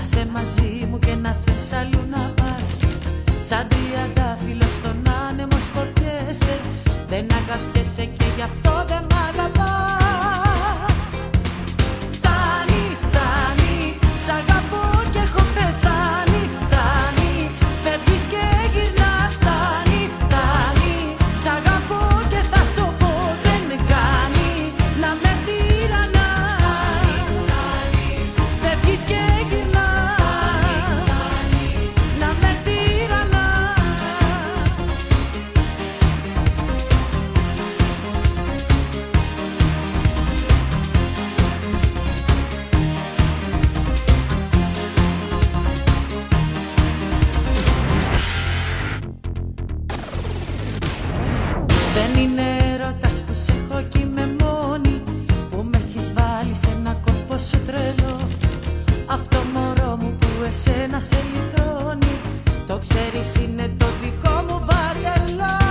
σε μαζί μου και να θες αλλού να πας. Σαν τριαντάφυλλο στον άνεμο σκορπιέσαι, δεν αγαπιέσαι και γι' αυτό δεν μ' αγαπάς. Φτάνει, φτάνει, σ' αγαπώ και έχω πεθάνει. Φτάνει, φεύγεις και γυρνάς. Φτάνει, φτάνει, σ' αγαπώ και θα στο πω, δεν με κάνει να με τυραννάς. Φεύγεις και γυρνάς, να με τυραννάς. Δεν είναι έρωτας που σε έχω κι είμαι μόνη, που με έχεις βάλει σε ένα κόλπο σου τρελό. Αυτό μωρό μου που εσένα σε λυτρώνει, το ξέρεις είναι το δικό μου βατερλό.